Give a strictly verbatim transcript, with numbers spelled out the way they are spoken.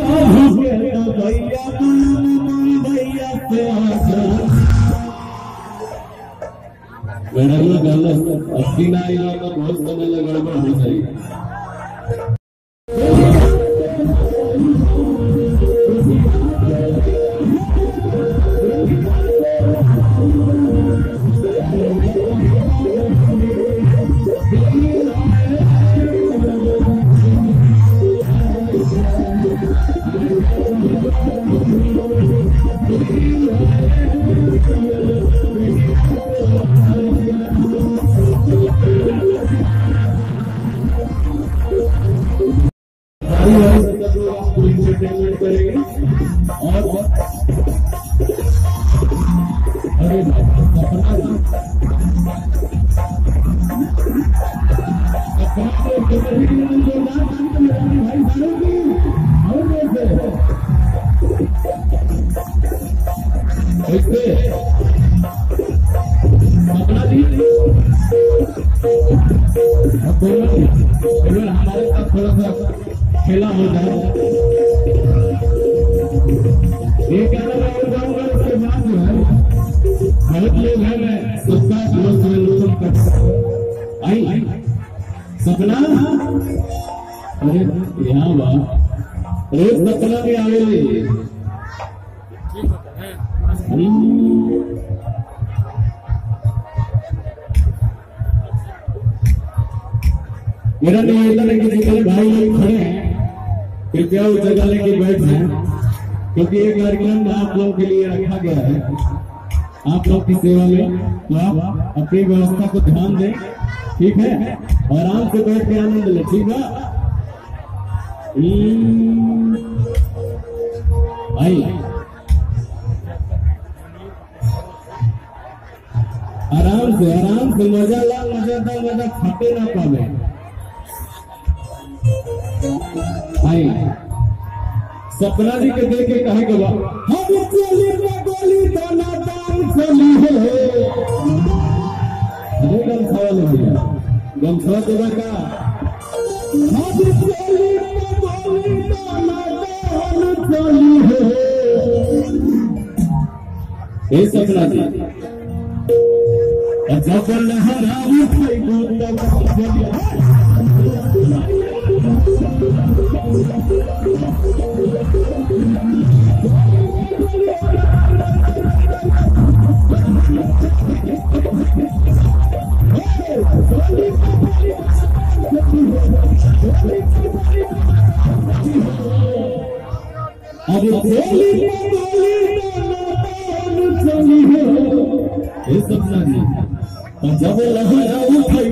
अस्सी ना तो बहुत समय गड़बड़ हो जाएगी। हमारे साथ थोड़ा सा खेला हो जाए, ये कहना मैं जाऊंगा। उसके बाद जो है बहुत लोग हैं, मैं सबका लोग कर आई सपना। अरे यहाँ बात रोज सपना भी आवे मेरा निवेदन है कि जितने भाई लोग खड़े हैं कृपया उस जगह लेके बैठ जाएं, क्योंकि एक कार्यक्रम आप लोगों के लिए रखा गया है आप लोग की सेवा में। तो आप अपनी व्यवस्था को ध्यान दें, ठीक है, और आराम से बैठ के आनंद लें, ठीक है। भाई आराम से आराम से मजा ला, मजा था मजा खाते ना पावे। भाई सपना जी के देख के कहे के बाद हम गोली में गोली दाना दान चली है। ये गम सवाल हो गया, गम सवाल देगा का हम गोली में गोली दाना दान चली है। ये सपना जी जब लहरा उठाई गोली अब गोली चली है। ये सपना जी जब लहरा उठाई